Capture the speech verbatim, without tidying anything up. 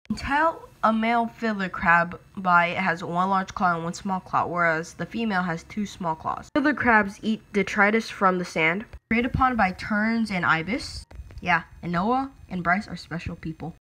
Tell a male fiddler crab by it has one large claw and one small claw, whereas the female has two small claws. Fiddler crabs eat detritus from the sand, preyed upon by terns and ibis. Yeah, and Noah and Bryce are special people.